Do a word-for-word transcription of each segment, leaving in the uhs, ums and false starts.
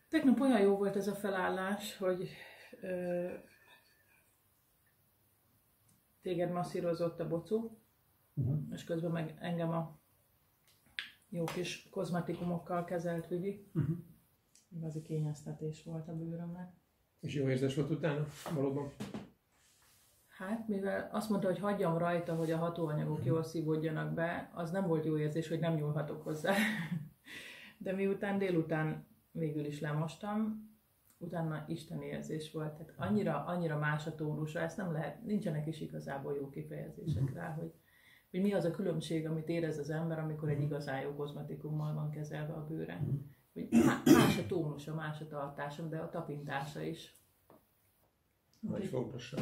Tegnap olyan jó volt ez a felállás, hogy ö, téged masszírozott a bocó, uh-huh. és közben meg engem a jó kis kozmetikumokkal kezelt Vivi. Uh-huh. Igazi kényeztetés volt a bőrömnek. És jó érzés volt utána, valóban? Hát, mivel azt mondta, hogy hagyjam rajta, hogy a hatóanyagok uh-huh. jól szívódjanak be, az nem volt jó érzés, hogy nem nyúlhatok hozzá. De miután délután végül is lemostam, utána isteni érzés volt. Tehát annyira, annyira más a tónusa, ezt nem lehet, nincsenek is igazából jó kifejezések uh-huh. rá, hogy, hogy mi az a különbség, amit érez az ember, amikor egy igazán jó kozmetikummal van kezelve a bőre. Uh-huh. Hogy más a tónusa, más a tartása, de a tapintása is. Nagy fogdossa.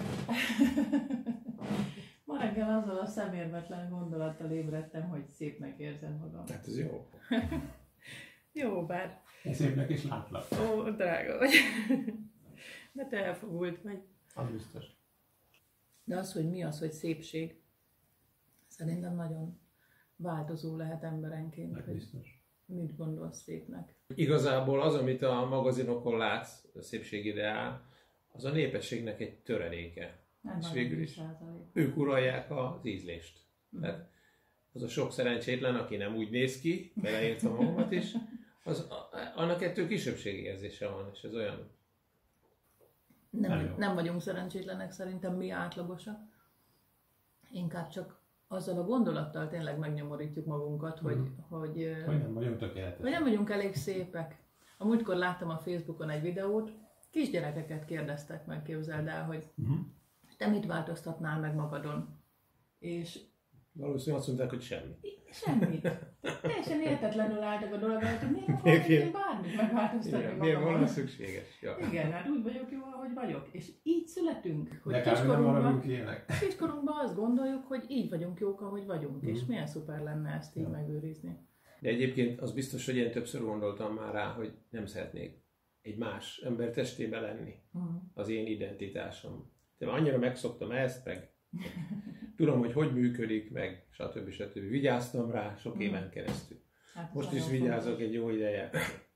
Ma reggel azzal a szemérmetlen gondolattal ébredtem, hogy szépnek érzem magam. Hát ez jó. Jó, bár... Én szépnek is látlak. Ó, drága vagy. De te elfogult vagy. Az biztos. De az, hogy mi az, hogy szépség, szerintem nagyon változó lehet emberenként. Meg biztos. Mit gondolsz szépnek? Igazából az, amit a magazinokon látsz, a szépségideál, az a népességnek egy töredéke. Nem és végül is százalék. Ők uralják az ízlést. Mm. Tehát az a sok szerencsétlen, aki nem úgy néz ki, beleértve magamat is, az, annak ettől kisebbségi érzése van, és ez olyan... Nem, nem vagyunk szerencsétlenek, szerintem mi átlagosak. Inkább csak azzal a gondolattal tényleg megnyomorítjuk magunkat, hogy, mm. hogy, hogy nem vagyunk tökéletesek. Hogy nem vagyunk elég szépek. A múltkor láttam a Facebookon egy videót, kisgyerekeket kérdeztek meg, képzeld el, hogy uh-huh. te mit változtatnál meg magadon. És valószínűleg azt mondták, hogy semmi. Semmit. Teljesen értetlenül álltak a dolog, hogy miért akarok én bármit megváltoztatni magamon. Miért volna szükséges? Ja. Igen, hát úgy vagyok jó, ahogy vagyok. És így születünk. Hogy kiskorunkban, kiskorunkban azt gondoljuk, hogy így vagyunk jók, ahogy vagyunk. Mm. És milyen szuper lenne ezt így ja. megőrizni. De egyébként az biztos, hogy én többször gondoltam már rá, hogy nem szeretnék egy más ember testébe lenni. Mm. Az én identitásom. De annyira megszoktam ezt, meg tudom, hogy hogy működik, meg stb. stb. Vigyáztam rá sok éven keresztül. Hát most is vigyázok fontos. Egy jó ideje.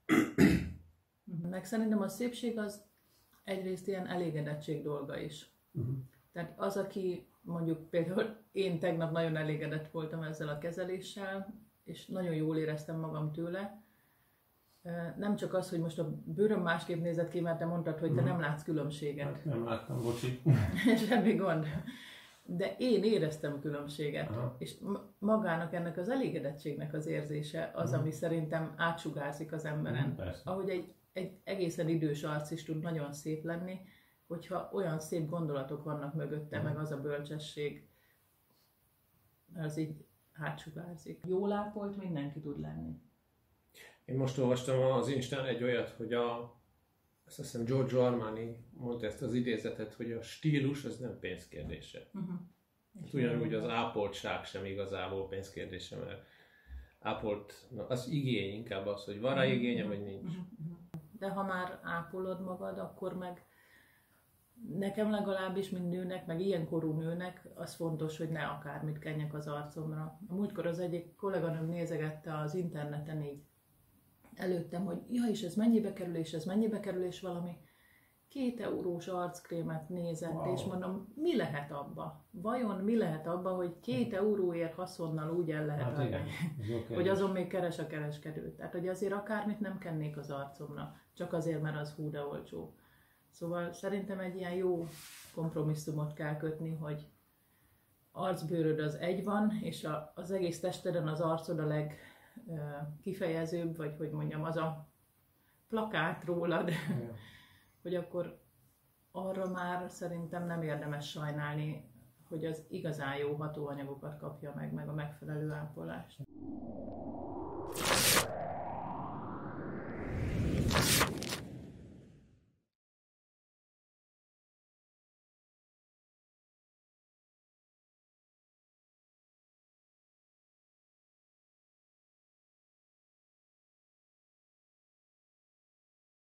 Meg szerintem a szépség az egyrészt ilyen elégedettség dolga is. Uh-huh. Tehát az, aki mondjuk például én tegnap nagyon elégedett voltam ezzel a kezeléssel, és nagyon jól éreztem magam tőle. Nem csak az, hogy most a bőröm másképp nézett ki, mert te mondtad, hogy te uh-huh. nem látsz különbséget. Hát nem láttam, bocsi. Semmi gond. De én éreztem különbséget, aha. és magának ennek az elégedettségnek az érzése az, uh-huh. ami szerintem átsugárzik az emberen. Uh-huh, ahogy egy, egy egészen idős arc is tud nagyon szép lenni, hogyha olyan szép gondolatok vannak mögötte, uh-huh. meg az a bölcsesség, az így átsugárzik. Jól ápolt mindenki tud lenni. Én most olvastam az Instán egy olyat, hogy a azt hiszem Giorgio Armani mondta ezt az idézetet, hogy a stílus az nem pénzkérdése. Uh-huh. Hát ugyanúgy az ápoltság sem igazából pénzkérdése, mert ápolt, na, az igény inkább az, hogy van rá igénye, vagy nincs. Uh-huh. De ha már ápolod magad, akkor meg nekem legalábbis, mint nőnek, meg ilyenkorú nőnek, az fontos, hogy ne akármit kenjek az arcomra. A múltkor az egyik kolléganőm nézegette az interneten így előttem, hogy ja, és ez mennyibe kerül, és ez mennyibe kerül, és valami két eurós arckrémet nézett, wow. és mondom, mi lehet abba? Vajon mi lehet abba, hogy két euróért haszonnal úgy el lehet hát adni, okay. hogy azon még keres a kereskedő. Tehát, hogy azért akármit nem kennék az arcomra, csak azért, mert az hú de olcsó. Szóval szerintem egy ilyen jó kompromisszumot kell kötni, hogy arcbőröd az egy van, és a, az egész testeden az arcod a leg kifejezőbb, vagy hogy mondjam, az a plakát rólad, ja. hogy akkor arra már szerintem nem érdemes sajnálni, hogy az igazán jó hatóanyagokat kapja meg, meg a megfelelő ápolást.